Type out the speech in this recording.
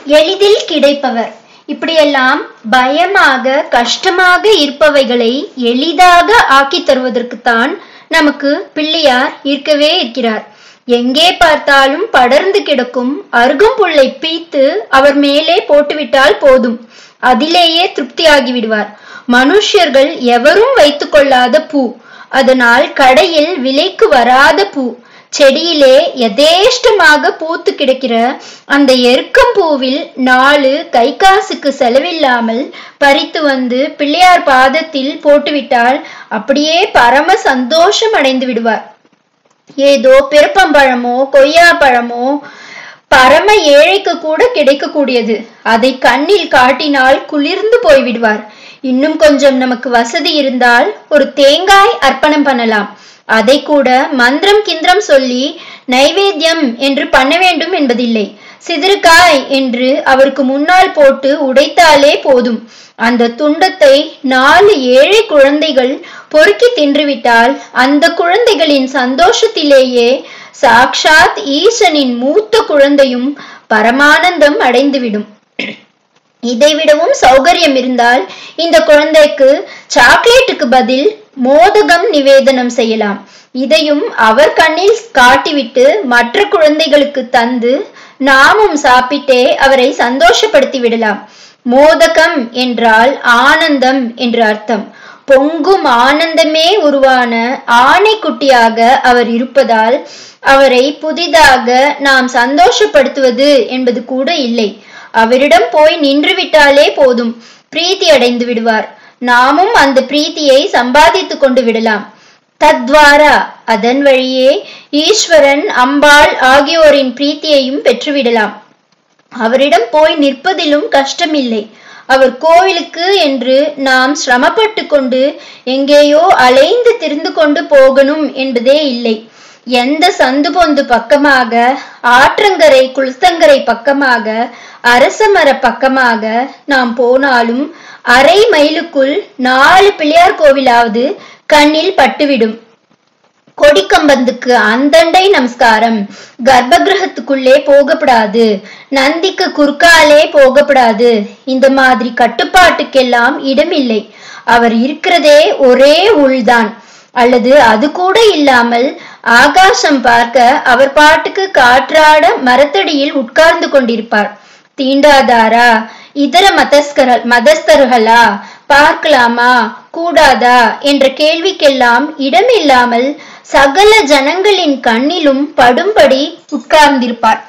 எளிதில் கிடைப்பவர். இப்படியெல்லாம் பயமாக கஷ்டமாக இருப்பவைகளை எளிதாக ஆக்கி தருவதற்குத்தான் நமக்கு பிள்ளையார் இருக்கவே இருக்கிறார். எங்கே பார்த்தாலும் படர்ந்து கிடக்கும் அருகம்புல்லை பீத்து அவர் மேலே போட்டுவிட்டால் போதும், அதிலேயே திருப்தியாகி விடுவார். மனுஷர்கள் எவரும் வைத்துக் கொள்ளாத பூ, அதனால் கடையில் விலைக்கு வராத பூ, செடியிலே யதேஷ்டமாக பூத்து கிடக்கிற அந்த எருக்கம்பூவில் 4 கை காசுக்கு செலவில்லாமல் பறித்து வந்து பிள்ளையார் பாதத்தில் போட்டுவிட்டால் அப்படியே பரம சந்தோஷம் அடைந்து விடுவார். ஏதோ பிறப்பம்பழமோ கொய்யா பழமோ பரம ஏழைக்கு கூட கிடைக்கக்கூடியது, அதை கண்ணில் காட்டினால் குளிர்ந்து போய்விடுவார். இன்னும் கொஞ்சம் நமக்கு வசதி இருந்தால் ஒரு தேங்காய் அர்ப்பணம் பண்ணலாம். அதை கூட மந்திரம் கிந்திரம் சொல்லி நைவேத்தியம் என்று பண்ண வேண்டும் என்பதில்லை. சிதறுகாய் என்று அவருக்கு முன்னால் போட்டு உடைத்தாலே போதும். அந்த துண்டத்தை 4 ஏழை குழந்தைகள் பொறுக்கி தின்றுவிட்டால் அந்த குழந்தைகளின் சந்தோஷத்திலேயே சாக்ஷாத் ஈசனின் மூத்த குழந்தையும் பரமானந்தம் அடைந்துவிடும். இதைவிடவும் சௌகரியம் இருந்தால் இந்த குழந்தைக்கு சாக்லேட்டுக்கு பதில் மோதகம் நிவேதனம் செய்யலாம். இதையும் அவர் கண்ணில் காட்டிவிட்டு மற்ற குழந்தைகளுக்கு தந்து நாமும் சாப்பிட்டே அவரை சந்தோஷப்படுத்தி விடலாம். மோதகம் என்றால் ஆனந்தம் என்று அர்த்தம். பொங்கும் ஆனந்தமே உருவான ஆணைக்குட்டியாக அவர் இருப்பதால் அவரை புதிதாக நாம் சந்தோஷப்படுத்துவது என்பது கூட இல்லை. அவரிடம் போய் நின்று விட்டாலே போதும், பிரீத்தி அடைந்து விடுவார். நாமும் அந்த பிரீத்தியை சம்பாதித்து கொண்டு விடலாம். தத்வாரா, அதன் வழியே ஈஸ்வரன் அம்பாள் ஆகியோரின் பிரீத்தியையும் பெற்றுவிடலாம். அவரிடம் போய் நிற்பதிலும் கஷ்டமில்லை. அவர் கோவிலுக்கு என்று நாம் சிரமப்பட்டு கொண்டு எங்கேயோ அலைந்து திரிந்து கொண்டு போகணும் என்பதே இல்லை. எந்த சந்து பொந்து பக்கமாக, ஆற்றங்கரை குளத்தங்கரை பக்கமாக, அரசமர பக்கமாக நாம் போனாலும் அரை மைலுக்குள் 4 பிள்ளையார் கோவிலாவது கண்ணில் பட்டுவிடும். கொடிக்கம்பந்துக்கு அந்தண்டை நமஸ்காரம், கர்ப்பகிரகத்துக்குள்ளே போகப்படாது, நந்திக்கு குறுக்காலே போகப்படாது, இந்த மாதிரி கட்டுப்பாட்டுக்கெல்லாம் இடமில்லை. அவர் இருக்கிறதே ஒரே உள்தான். அல்லது அது கூட இல்லாமல் ஆகாசம் பார்க்க அவர் பாட்டுக்கு காற்றாட மரத்தடியில் உட்கார்ந்து கொண்டிருப்பார். தீண்டாதாரா, இதர மதஸ்தர்களா, பார்க்கலாமா கூடாதா என்ற கேள்விக்கெல்லாம் இடமில்லாமல் சகல ஜனங்களின் கண்ணிலும் படும்படி உட்கார்ந்திருப்பார்.